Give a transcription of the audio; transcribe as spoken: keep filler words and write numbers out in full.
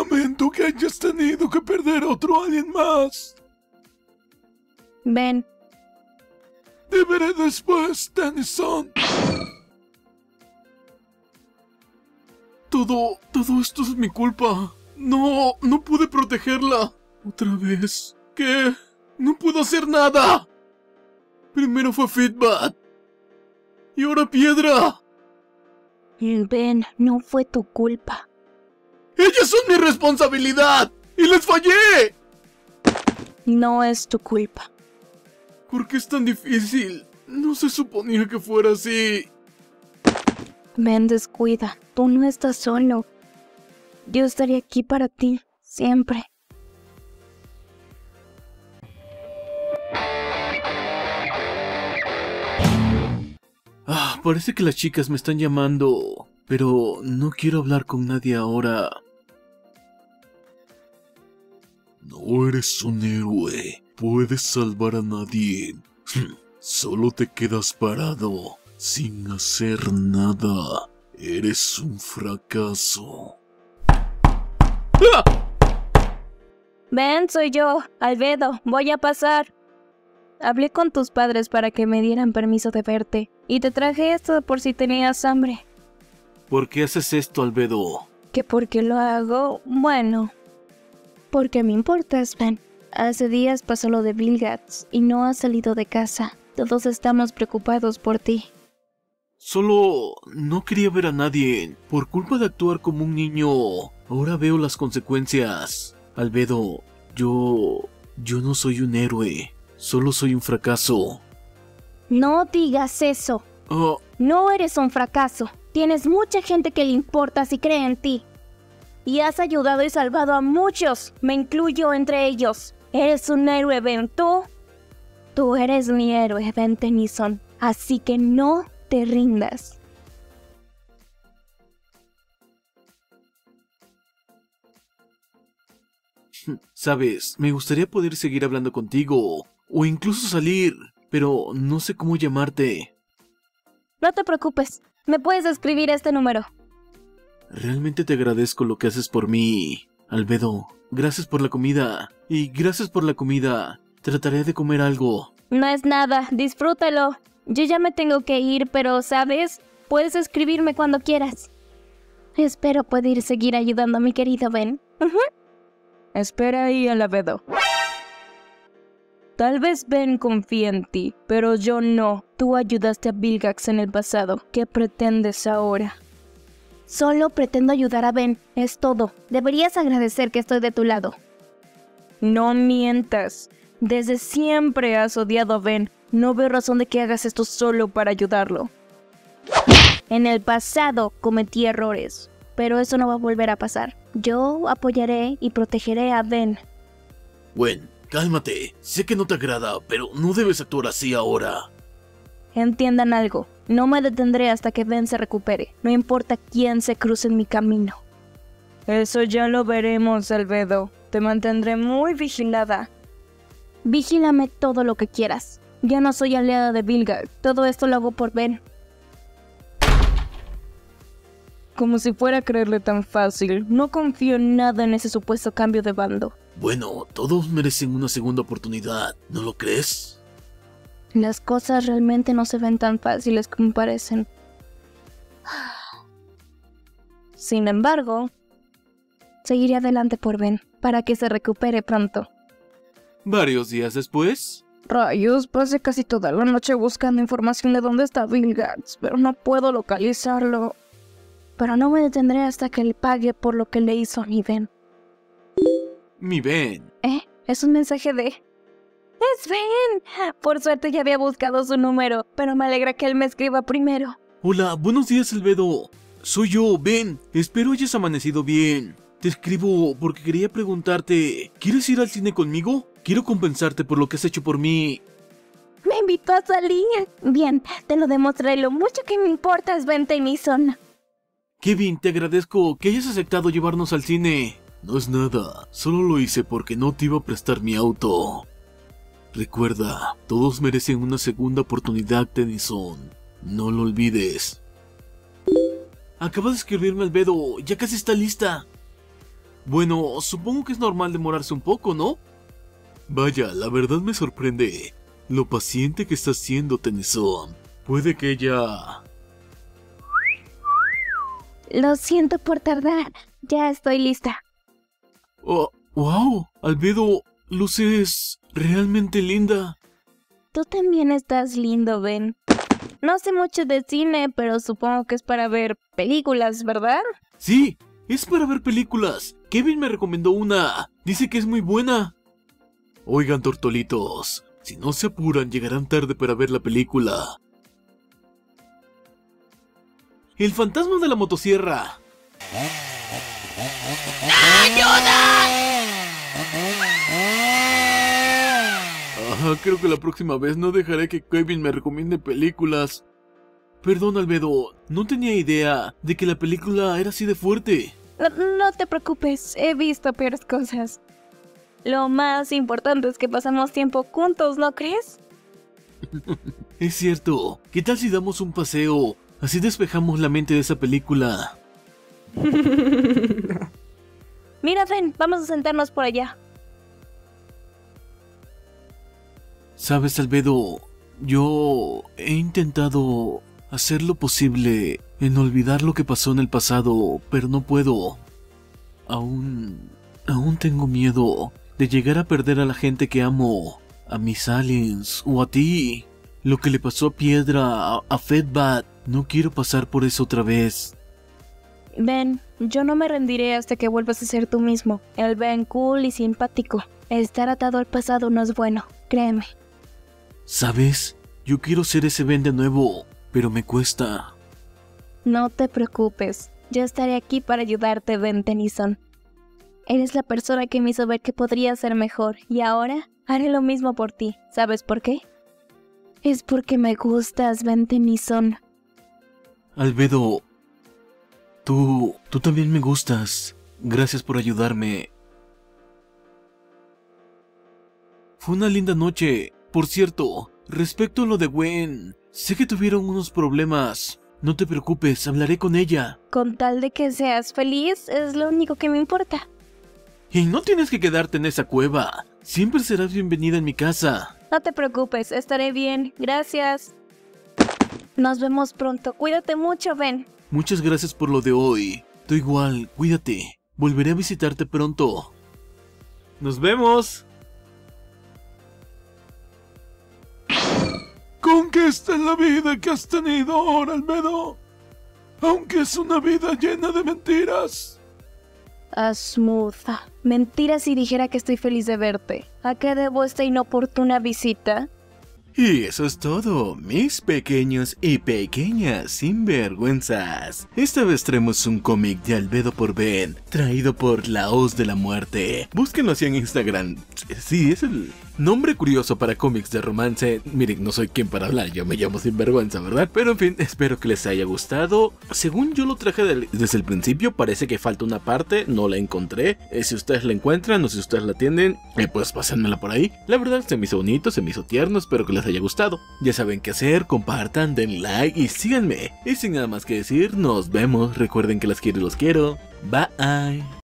Lamento que hayas tenido que perder a otro alguien más. Ben. Te veré después, Tennyson. Todo, todo esto es mi culpa. No, no pude protegerla. Otra vez. ¿Qué? No puedo hacer nada. Primero fue Feedback. Y ahora Piedra. Ben, no fue tu culpa. ¡Ellas son mi responsabilidad! ¡Y les fallé! No es tu culpa. ¿Por qué es tan difícil? No se suponía que fuera así. Ben, descuida. Tú no estás solo. Yo estaré aquí para ti, siempre. Ah, parece que las chicas me están llamando, pero no quiero hablar con nadie ahora. No eres un héroe. Puedes salvar a nadie. Solo te quedas parado, sin hacer nada. Eres un fracaso. ¡Ah! Ben, soy yo, Albedo. Voy a pasar. Hablé con tus padres para que me dieran permiso de verte. Y te traje esto por si tenías hambre. ¿Por qué haces esto, Albedo? ¿Que por qué lo hago? Bueno, porque me importas, Ben. Hace días pasó lo de Vilgax y no has salido de casa. Todos estamos preocupados por ti. Solo no quería ver a nadie. Por culpa de actuar como un niño, ahora veo las consecuencias. Albedo, yo... yo no soy un héroe. Solo soy un fracaso. No digas eso. Oh. No eres un fracaso. Tienes mucha gente que le importas y cree en ti. Y has ayudado y salvado a muchos. Me incluyo entre ellos. Eres un héroe, Ben. Tú... Tú eres mi héroe, Ben Tennyson. Así que no te rindas. Sabes, me gustaría poder seguir hablando contigo. O incluso salir. Pero no sé cómo llamarte. No te preocupes. Me puedes escribir este número. Realmente te agradezco lo que haces por mí, Albedo. Gracias por la comida. Y gracias por la comida. Trataré de comer algo. No es nada. Disfrútalo. Yo ya me tengo que ir, pero, ¿sabes? Puedes escribirme cuando quieras. Espero poder seguir ayudando a mi querido Ben. Uh-huh. Espera ahí, Albedo. Tal vez Ben confíe en ti, pero yo no. Tú ayudaste a Vilgax en el pasado. ¿Qué pretendes ahora? Solo pretendo ayudar a Ben, es todo. Deberías agradecer que estoy de tu lado. No mientas. Desde siempre has odiado a Ben. No veo razón de que hagas esto solo para ayudarlo. En el pasado cometí errores, pero eso no va a volver a pasar. Yo apoyaré y protegeré a Ben. Gwen, cálmate. Sé que no te agrada, pero no debes actuar así ahora. Entiendan algo. No me detendré hasta que Ben se recupere. No importa quién se cruce en mi camino. Eso ya lo veremos, Albedo. Te mantendré muy vigilada. Vigílame todo lo que quieras. Ya no soy aliada de Vilgax. Todo esto lo hago por Ben. Como si fuera a creerle tan fácil. No confío en nada en ese supuesto cambio de bando. Bueno, todos merecen una segunda oportunidad, ¿no lo crees? Las cosas realmente no se ven tan fáciles como parecen. Sin embargo, seguiré adelante por Ben, para que se recupere pronto. Varios días después... Rayos, pasé casi toda la noche buscando información de dónde está Vilgax, pero no puedo localizarlo. Pero no me detendré hasta que le pague por lo que le hizo a mi Ben. Mi Ben. ¿Eh? Es un mensaje de... ¡Es Ben! Por suerte ya había buscado su número, pero me alegra que él me escriba primero. Hola, buenos días, Albedo. Soy yo, Ben. Espero hayas amanecido bien. Te escribo porque quería preguntarte... ¿Quieres ir al cine conmigo? Quiero compensarte por lo que has hecho por mí. Me invitó a salir. Bien, te lo demostraré lo mucho que me importas, Ben Tennyson. Kevin, te agradezco que hayas aceptado llevarnos al cine. No es nada, solo lo hice porque no te iba a prestar mi auto. Recuerda, todos merecen una segunda oportunidad, Tennyson. No lo olvides. Acaba de escribirme Albedo, ya casi está lista. Bueno, supongo que es normal demorarse un poco, ¿no? Vaya, la verdad me sorprende lo paciente que estás siendo, Tennyson. Puede que ella... Lo siento por tardar. Ya estoy lista. Oh, wow, Albedo, luces realmente linda. Tú también estás lindo, Ben. No sé mucho de cine, pero supongo que es para ver películas, ¿verdad? Sí, es para ver películas. Kevin me recomendó una. Dice que es muy buena. Oigan, tortolitos, si no se apuran, llegarán tarde para ver la película. El fantasma de la motosierra. ¡Ayuda! Ajá, creo que la próxima vez no dejaré que Kevin me recomiende películas. Perdón, Albedo, no tenía idea de que la película era así de fuerte. No, no te preocupes, he visto peores cosas. Lo más importante es que pasamos tiempo juntos, ¿no crees? Es cierto. ¿Qué tal si damos un paseo? Así despejamos la mente de esa película. Mira, Ben, vamos a sentarnos por allá. Sabes, Albedo, yo he intentado hacer lo posible en olvidar lo que pasó en el pasado, pero no puedo. Aún... aún tengo miedo de llegar a perder a la gente que amo, a mis aliens o a ti. Lo que le pasó a Piedra, a, a Fedbat, no quiero pasar por eso otra vez. Ben, yo no me rendiré hasta que vuelvas a ser tú mismo, el Ben cool y simpático. Estar atado al pasado no es bueno, créeme. ¿Sabes? Yo quiero ser ese Ben de nuevo, pero me cuesta. No te preocupes, yo estaré aquí para ayudarte, Ben Tennyson. Eres la persona que me hizo ver que podría ser mejor, y ahora haré lo mismo por ti. ¿Sabes por qué? Es porque me gustas, Ben Tennyson. Albedo, tú... tú también me gustas. Gracias por ayudarme. Fue una linda noche. Por cierto, respecto a lo de Gwen, sé que tuvieron unos problemas. No te preocupes, hablaré con ella. Con tal de que seas feliz, es lo único que me importa. Y no tienes que quedarte en esa cueva. Siempre serás bienvenida en mi casa. No te preocupes, estaré bien. Gracias. Nos vemos pronto. Cuídate mucho, Ben. Muchas gracias por lo de hoy. Tú igual, cuídate. Volveré a visitarte pronto. ¡Nos vemos! ¿Con qué está la vida que has tenido ahora, Albedo? Aunque es una vida llena de mentiras. Asmuza. Mentira si dijera que estoy feliz de verte. ¿A qué debo esta inoportuna visita? Y eso es todo, mis pequeños y pequeñas sinvergüenzas. Esta vez traemos un cómic de Albedo por Ben, traído por La Hoz de la Muerte. Búsquenlo así en Instagram. Sí, es el nombre curioso para cómics de romance. Miren, no soy quien para hablar, yo me llamo Sinvergüenza, ¿verdad? Pero en fin, espero que les haya gustado. Según yo lo traje del, desde el principio, parece que falta una parte, no la encontré. Eh, si ustedes la encuentran o si ustedes la tienen, eh, pues pásenmela por ahí. La verdad se me hizo bonito, se me hizo tierno, espero que les haya gustado. Ya saben qué hacer, compartan, den like y síganme. Y sin nada más que decir, nos vemos. Recuerden que las quiero y los quiero. Bye.